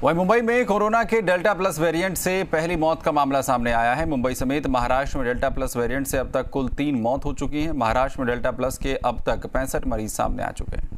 वहीं मुंबई में कोरोना के डेल्टा प्लस वेरिएंट से पहली मौत का मामला सामने आया है। मुंबई समेत महाराष्ट्र में डेल्टा प्लस वेरिएंट से अब तक कुल 3 मौत हो चुकी हैं। महाराष्ट्र में डेल्टा प्लस के अब तक 65 मरीज सामने आ चुके हैं।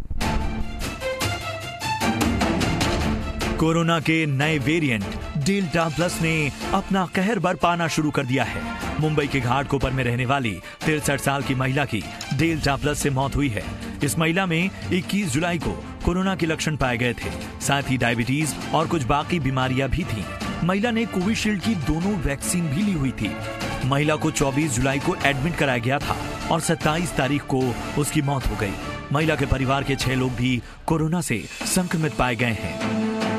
कोरोना के नए वेरिएंट डेल्टा प्लस ने अपना कहर बरपाना शुरू कर दिया है। मुंबई के घाटकोपर में रहने वाली 63 साल की महिला की डेल्टा प्लस से मौत हुई है। इस महिला में 21 जुलाई को कोरोना के लक्षण पाए गए थे। साथ ही डायबिटीज और कुछ बाकी बीमारियां भी थीं। महिला ने कोविशील्ड की दोनों वैक्सीन भी ली हुई थी। महिला को 24 जुलाई को एडमिट कराया गया था और 27 तारीख को उसकी मौत हो गई। महिला के परिवार के 6 लोग भी कोरोना से संक्रमित पाए गए हैं।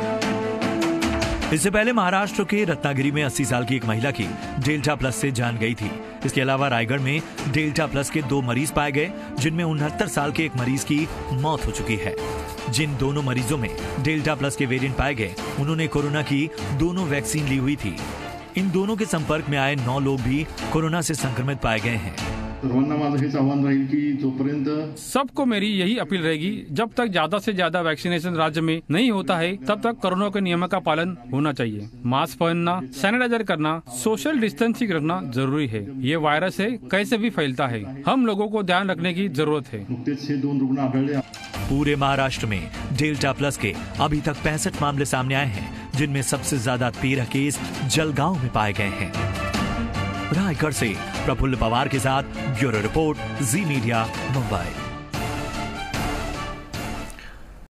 इससे पहले महाराष्ट्र के रत्नागिरी में 80 साल की एक महिला की डेल्टा प्लस से जान गई थी। इसके अलावा रायगढ़ में डेल्टा प्लस के 2 मरीज पाए गए, जिनमें 69 साल के एक मरीज की मौत हो चुकी है। जिन दोनों मरीजों में डेल्टा प्लस के वेरिएंट पाए गए, उन्होंने कोरोना की दोनों वैक्सीन ली हुई थी। इन दोनों के संपर्क में आए 9 लोग भी कोरोना से संक्रमित पाए गए हैं। सर्वांना माझं हेच आव्हान राहील की जोपर्यंत सबको मेरी यही अपील रहेगी, जब तक ज्यादा से ज्यादा वैक्सीनेशन राज्य में नहीं होता है तब तक कोरोना के नियमों का पालन होना चाहिए। मास्क पहनना, सैनिटाइजर करना, सोशल डिस्टेंसिंग रखना जरूरी है। ये वायरस है कैसे भी फैलता है, हम लोगों को ध्यान रखने की जरूरत है। नुकतेच हे 2 रुग्ण आढळले। पूरे महाराष्ट्र में डेल्टा प्लस के अभी तक 65 मामले सामने आए हैं, जिनमें सबसे ज्यादा 13 केस जलगांव में पाए गए हैं। रायगढ़ से प्रफुल्ल पवार के साथ bureau report, Zee Media, Mumbai.